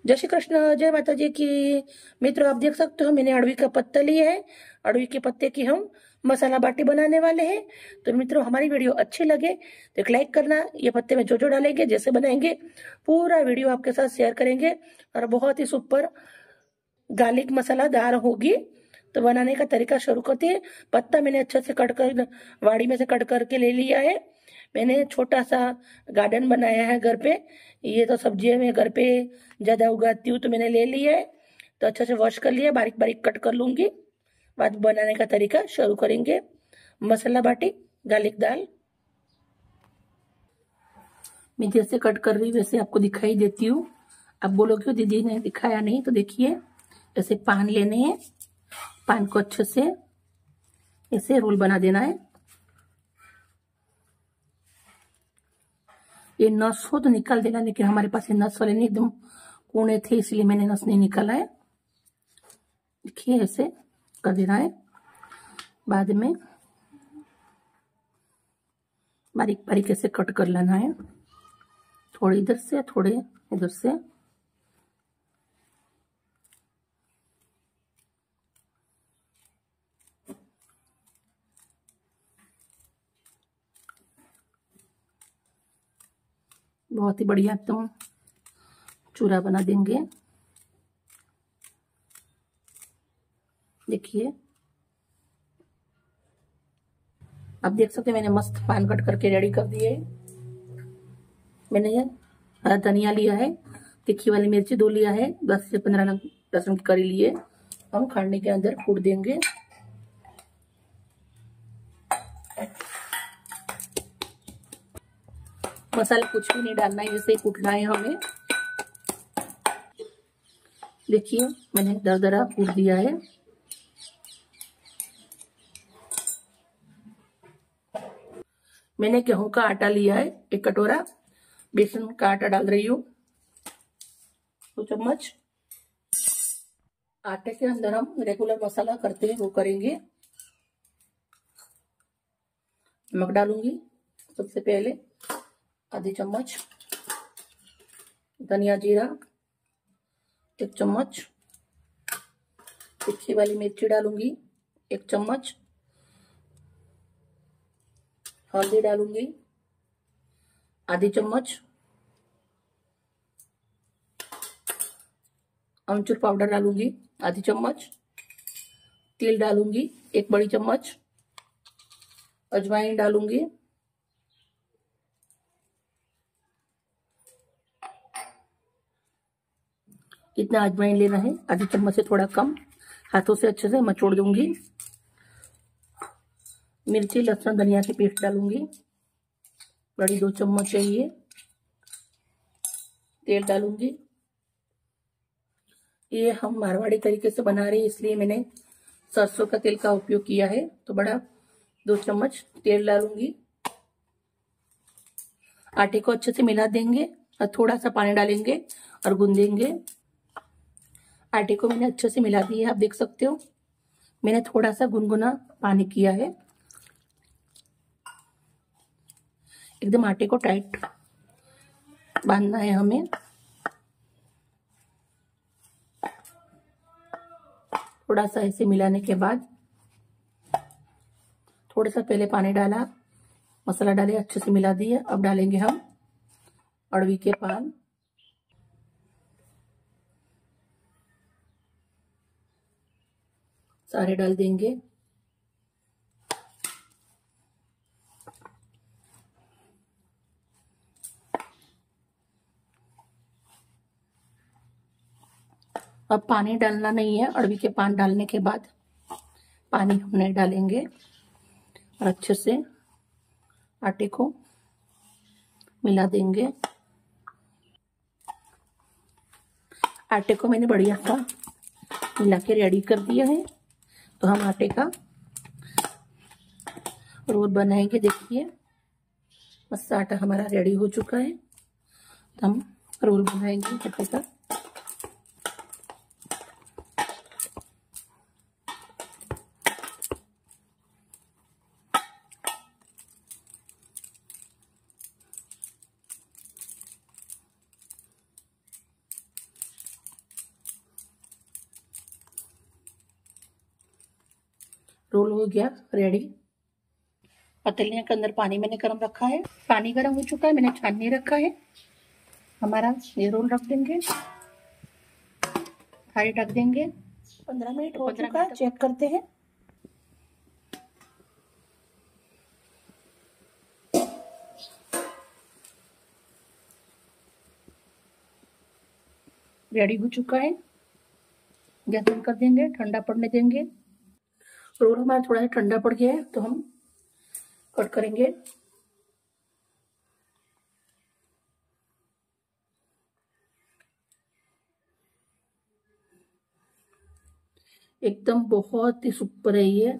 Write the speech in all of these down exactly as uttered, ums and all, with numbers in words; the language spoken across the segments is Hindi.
जय श्री कृष्ण, जय माता जी की। मित्रों, आप देख सकते हो मैंने अड़वी का पत्ता लिया है। अड़वी के पत्ते की हम मसाला बाटी बनाने वाले हैं। तो मित्रों, हमारी वीडियो अच्छी लगे तो एक लाइक करना। ये पत्ते में जो जो डालेंगे, जैसे बनाएंगे, पूरा वीडियो आपके साथ शेयर करेंगे। और बहुत ही सुपर गार्लिक मसालादार होगी। तो बनाने का तरीका शुरू करते हैं। पत्ता मैंने अच्छे से कट कर वाड़ी में से कट करके ले लिया है। मैंने छोटा सा गार्डन बनाया है घर पे। ये तो सब्जियां मैं घर पे ज्यादा उगाती हूँ, तो मैंने ले लिया है। तो अच्छे से वॉश कर लिया, बारीक बारीक कट कर लूंगी। बाद बनाने का तरीका शुरू करेंगे। मसाला बाटी गार्लिक दाल मैं जैसे कट कर रही हूँ वैसे आपको दिखाई देती हूँ। आप बोलोगे दीदी ने दिखाया नहीं, तो देखिए ऐसे पान लेने हैं। पान को अच्छे से ऐसे रोल बना देना है। ये नस हो तो निकाल देना, लेकिन हमारे पास ये नस वाले नहीं, एकदम कोने थे इसलिए मैंने नस नहीं निकाला है। देखिए ऐसे कर देना है। बाद में बारीक बारीक ऐसे कट कर लेना है, थोड़े इधर से थोड़े इधर से। बहुत ही बढ़िया एकदम चूरा बना देंगे। देखिए आप देख सकते हैं मैंने मस्त पान कट करके रेडी कर दिए। मैंने ये हरा धनिया लिया है, तीखी वाली मिर्ची दो लिया है, दस से पंद्रह लहसुन की करी लिए। हम खाने के अंदर कूट देंगे। मसाला कुछ भी नहीं डालना है, जैसे ही कूटना है हमें। देखिए मैंने दर दरा कूट दिया है। मैंने गेहूं का आटा लिया है, एक कटोरा। बेसन का आटा डाल रही हूँ, दो चम्मच। आटे के अंदर हम रेगुलर मसाला करते हैं वो करेंगे। नमक डालूंगी सबसे पहले आधी चम्मच। धनिया जीरा एक चम्मच। तीखी वाली मिर्ची डालूंगी एक चम्मच। हल्दी डालूंगी आधी चम्मच। अमचूर पाउडर डालूंगी आधी चम्मच। तिल डालूंगी एक बड़ी चम्मच। अजवाइन डालूंगी इतना अजवाइन लेना है, आधी चम्मच से थोड़ा कम। हाथों से अच्छे से मचोड़ दूंगी। मिर्ची लहसुन धनिया की पेस्ट डालूंगी, बड़ी दो चम्मच चाहिए। तेल डालूंगी। ये हम मारवाड़ी तरीके से बना रहे हैं, इसलिए मैंने सरसों का तेल का उपयोग किया है। तो बड़ा दो चम्मच तेल डालूंगी। आटे को अच्छे से मिला देंगे और थोड़ा सा पानी डालेंगे और गूंदेंगे। आटे को मैंने अच्छे से मिला दिया है, आप देख सकते हो। मैंने थोड़ा सा गुनगुना पानी किया है। एकदम आटे को टाइट बांधना है हमें। थोड़ा सा ऐसे मिलाने के बाद थोड़ा सा पहले पानी डाला, मसाला डाले, अच्छे से मिला दिया। अब डालेंगे हम अड़वी के पान। सारे डाल देंगे। अब पानी डालना नहीं है। अड़वी के पान डालने के बाद पानी हम नहीं डालेंगे। और अच्छे से आटे को मिला देंगे। आटे को मैंने बढ़िया सा मिला के रेडी कर दिया है। तो हम आटे का रोल बनाएंगे। देखिए बस आटा हमारा रेडी हो चुका है। तो हम रोल बनाएंगे आटे का। रोल हो गया रेडी। पतीले के अंदर पानी मैंने गर्म रखा है, पानी गर्म हो चुका है, मैंने छाननी रखा है। हमारा ये रोल रख देंगे, थाली ढक देंगे। पंद्रह मिनट हो चुका है, चेक करते हैं। रेडी हो चुका है, गैस बंद कर देंगे, ठंडा पड़ने देंगे। रोल हमारा थोड़ा सा ठंडा पड़ गया है तो हम कट करेंगे। एकदम बहुत ही सुपर है ये,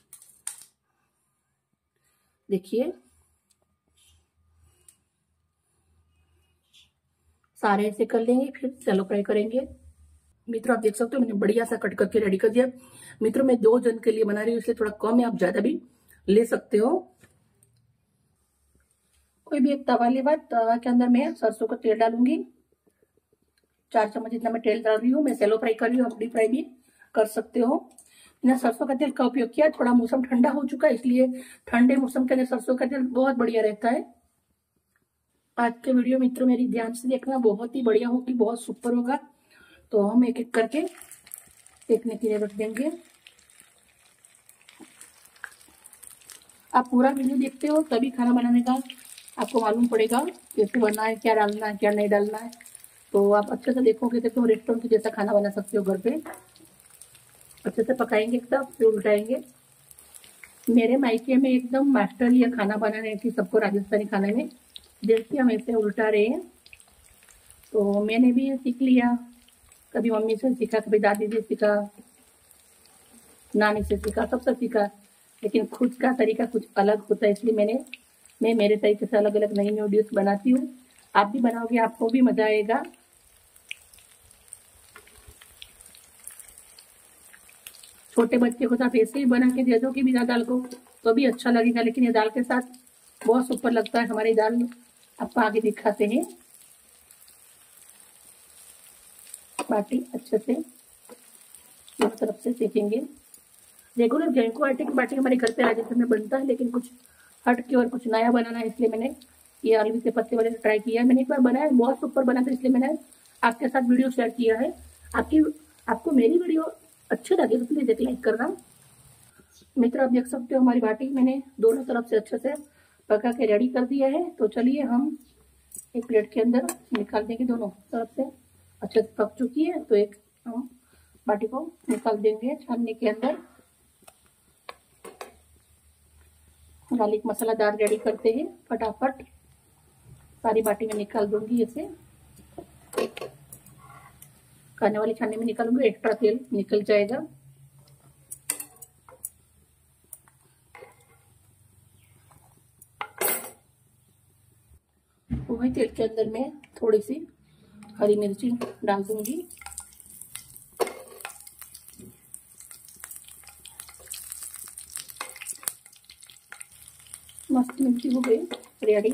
देखिए सारे ऐसे कर लेंगे, फिर चलो फ्राई करेंगे। मित्रों आप देख सकते हो मैंने बढ़िया सा कट करके रेडी कर दिया। मित्रों मैं दो जन के लिए बना रही हूँ इसलिए थोड़ा कम है, आप ज्यादा भी ले सकते हो। कोई भी एक तवा लेवा, तवा के अंदर मैं सरसों का तेल डालूंगी। चार चम्मच जितना मैं तेल डाल रही हूँ। मैं सेलो फ्राई कर रही हूँ, आप डीप फ्राई भी कर सकते हो। मैंने सरसों का तेल का उपयोग किया, थोड़ा मौसम ठंडा हो चुका है इसलिए ठंडे मौसम के अंदर सरसों का तेल बहुत बढ़िया रहता है। आज के वीडियो मित्रों मेरी ध्यान से देखना, बहुत ही बढ़िया होगी, बहुत सुपर होगा। तो हम एक एक करके देखने के लिए रख देंगे। आप पूरा वीडियो देखते हो तभी खाना बनाने का आपको मालूम पड़ेगा कैसे बनना है, क्या डालना है, क्या नहीं डालना है। तो आप अच्छे से देखोगे तो रेस्टोरेंट के जैसा खाना बना सकते हो घर पे। अच्छे से पकाएंगे सब, फिर उल्टाएंगे। मेरे मायके में एकदम मास्टर ये खाना बनाने की, सबको राजस्थानी खाने में देखते हम ऐसे उल्टा रहे हैं, तो मैंने भी सीख लिया। कभी मम्मी से सीखा, कभी दादी से सीखा, नानी से सीखा, सबसे सीखा। लेकिन खुद का तरीका कुछ अलग होता है, इसलिए मैंने मैं मेरे तरीके से अलग अलग नई नई डिश बनाती हूँ। आप भी बनाओगे, आपको भी मजा आएगा। छोटे बच्चे को तो आप ऐसे ही बना के दे दो कि बिना दाल को, तो भी अच्छा लगेगा, लेकिन ये दाल के साथ बहुत सुपर लगता है। हमारी दाल आपको आगे दिखाते हैं। बाटी अच्छे से दोनों तरफ से सेकेंगे। रेगुलर गेहूं को आटे की बाटी हमारे घर पे राजस्थान में बनता है, लेकिन कुछ हट के और कुछ नया बनाना है, इसलिए मैंने ये आलू के पत्ते वाले ट्राई किया है। मैंने एक बार बनाया, बहुत सुपर बना था, इसलिए मैंने आपके साथ वीडियो शेयर किया है। आपकी आपको मेरी वीडियो अच्छी लगे तो प्लीज एक लाइक करना। मित्र आप देख सकते हो हमारी बाटी मैंने दोनों तरफ से अच्छे से पका के रेडी कर दिया है। तो चलिए हम एक प्लेट के अंदर निकाल देंगे। दोनों तरफ से अच्छे से पक चुकी है, तो एक हम बाटी को निकाल देंगे छानने के अंदर। गार्लिक मसाला दाल रेडी करते हैं फटाफट। सारी बाटी में निकाल दूंगी, ऐसे खाने वाली छानने में निकालूंगी, एक्स्ट्रा तेल निकल जाएगा। वही तेल के अंदर मैं थोड़ी सी हरी मिर्ची डाल दूंगी। मस्त मिर्ची हो गई रेडी।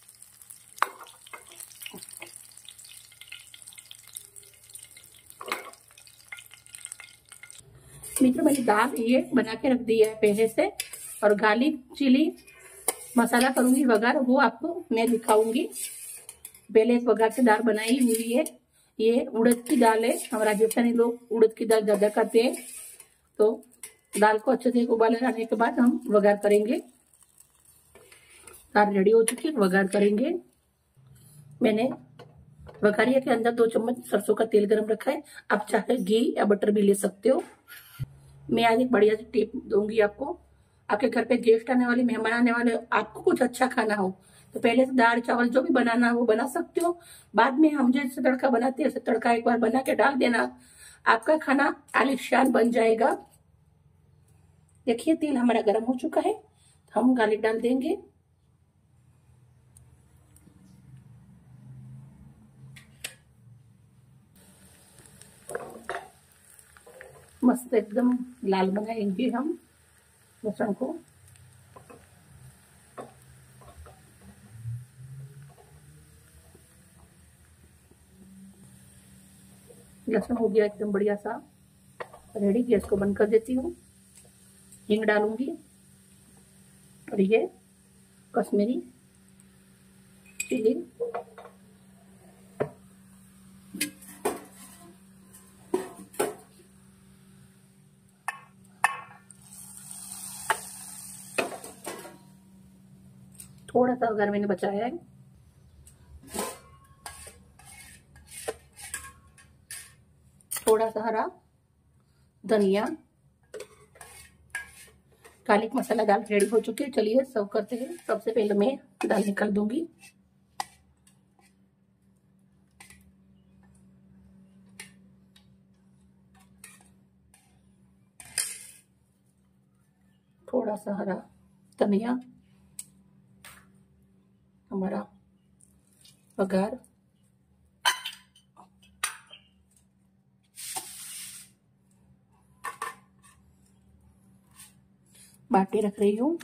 मित्रों मैंने दाल ये बना के रख दी है पहले से, और गार्लिक चिली मसाला करूंगी वगार, वो आपको मैं दिखाऊंगी। पहले एक वगार से दाल बनाई हुई है। ये उड़द की दाल है, हम राजस्थानी लोग उड़द की दाल ज्यादा खाते हैं। तो दाल को अच्छे से उबाले आने के बाद हम वगार करेंगे। दाल रेडी हो चुकी है, वगार करेंगे। मैंने वगारिया के अंदर दो चम्मच सरसों का तेल गरम रखा है, आप चाहे घी या बटर भी ले सकते हो। मैं आज एक बढ़िया सी टिप दूंगी आपको। आपके घर पे गेस्ट आने वाले, मेहमान आने वाले, आपको कुछ अच्छा खाना हो तो पहले से दाल चावल जो भी बनाना है वो बना सकते हो। बाद में हम जैसे तड़का बनाते हैं, तड़का एक बार बना के डाल देना, आपका खाना आलिशान बन जाएगा। देखिए तेल हमारा गर्म हो चुका है, हम गार्लिक डाल देंगे। मस्त एकदम लाल बनाएंगे हम लहसुन को। लहसुन हो गया एकदम बढ़िया सा रेडी। गैस को बंद कर देती हूँ। हींग डालूंगी और ये कश्मीरी चिली, थोड़ा सा अगर मैंने बचाया है, थोड़ा सा हरा धनिया, काली मसाला दाल रेडी हो चुकी है। चलिए सर्व करते हैं। सबसे पहले मैं दाल निकाल दूंगी। थोड़ा सा हरा धनिया, हमारा बघार, बाटी रख रही हूँ।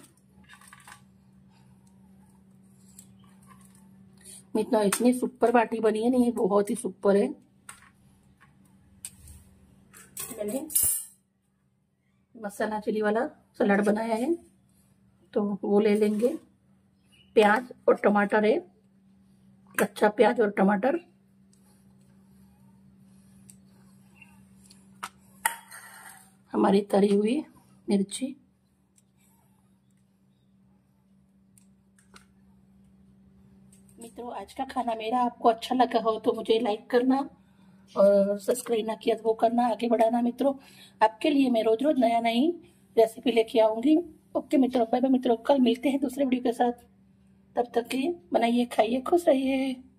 इतना इतनी सुपर बाटी बनी है, नहीं बहुत ही सुपर है। मैंने मसाला चिली वाला सलाद बनाया है, तो वो ले लेंगे। प्याज और टमाटर है, कच्चा प्याज और टमाटर, हमारी तरी हुई मिर्ची, मित्रों आज का खाना मेरा आपको अच्छा लगा हो तो मुझे लाइक करना और सब्सक्राइब ना किया तो वो करना, आगे बढ़ाना। मित्रों आपके लिए मैं रोज रोज नया नई रेसिपी लेके आऊंगी। ओके मित्रों, बाय बाय मित्रों, कल मिलते हैं दूसरे वीडियो के साथ। तब तक के लिए बनाइए, खाइए, खुश रहिए।